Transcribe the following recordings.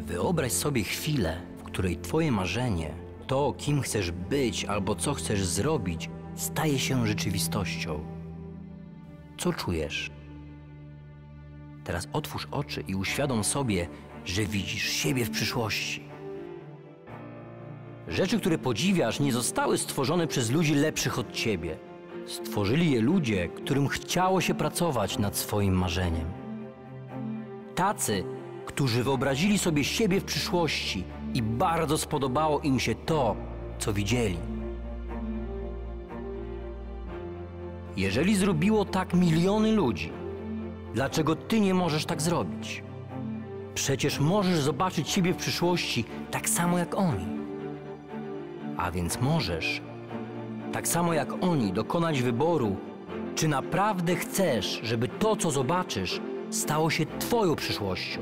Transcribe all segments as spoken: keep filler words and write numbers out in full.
Wyobraź sobie chwilę, w której twoje marzenie, to kim chcesz być albo co chcesz zrobić, staje się rzeczywistością. Co czujesz? Teraz otwórz oczy i uświadom sobie, że widzisz siebie w przyszłości. Rzeczy, które podziwiasz, nie zostały stworzone przez ludzi lepszych od ciebie. Stworzyli je ludzie, którym chciało się pracować nad swoim marzeniem. Tacy, którzy wyobrazili sobie siebie w przyszłości i bardzo spodobało im się to, co widzieli. Jeżeli zrobiło tak miliony ludzi, dlaczego ty nie możesz tak zrobić? Przecież możesz zobaczyć siebie w przyszłości tak samo jak oni. A więc możesz, tak samo jak oni, dokonać wyboru, czy naprawdę chcesz, żeby to, co zobaczysz, stało się twoją przyszłością.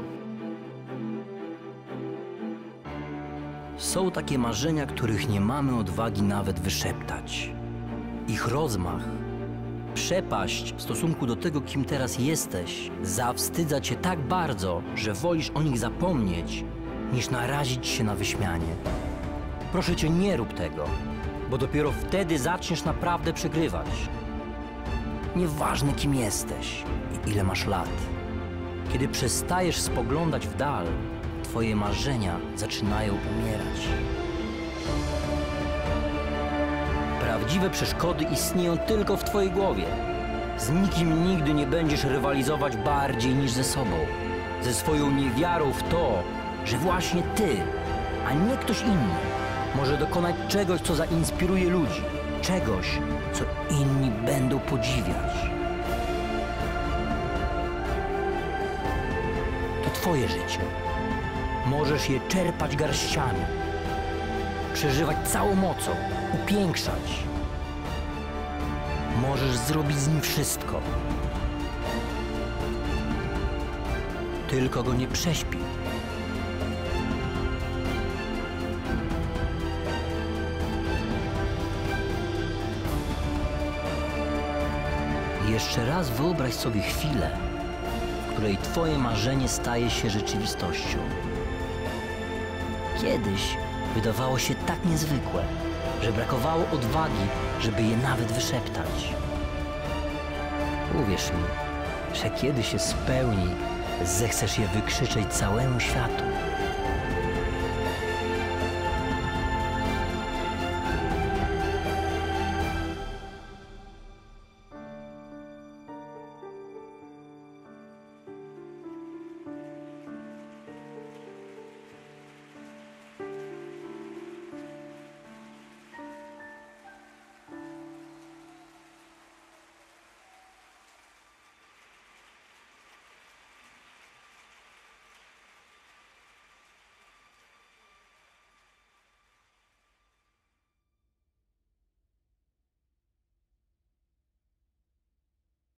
Są takie marzenia, których nie mamy odwagi nawet wyszeptać. Ich rozmach, przepaść w stosunku do tego, kim teraz jesteś, zawstydza cię tak bardzo, że wolisz o nich zapomnieć, niż narazić się na wyśmianie. Proszę cię, nie rób tego, bo dopiero wtedy zaczniesz naprawdę przegrywać. Nieważne, kim jesteś i ile masz lat. Kiedy przestajesz spoglądać w dal, twoje marzenia zaczynają umierać. Prawdziwe przeszkody istnieją tylko w twojej głowie. Z nikim nigdy nie będziesz rywalizować bardziej niż ze sobą. Ze swoją niewiarą w to, że właśnie ty, a nie ktoś inny, może dokonać czegoś, co zainspiruje ludzi. Czegoś, co inni będą podziwiać. To twoje życie. Możesz je czerpać garściami, przeżywać całą mocą, upiększać. Możesz zrobić z nim wszystko. Tylko go nie prześpij. Jeszcze raz wyobraź sobie chwilę, w której twoje marzenie staje się rzeczywistością. Kiedyś wydawało się tak niezwykłe, że brakowało odwagi, żeby je nawet wyszeptać. Uwierz mi, że kiedy się spełni, zechcesz je wykrzyczeć całemu światu.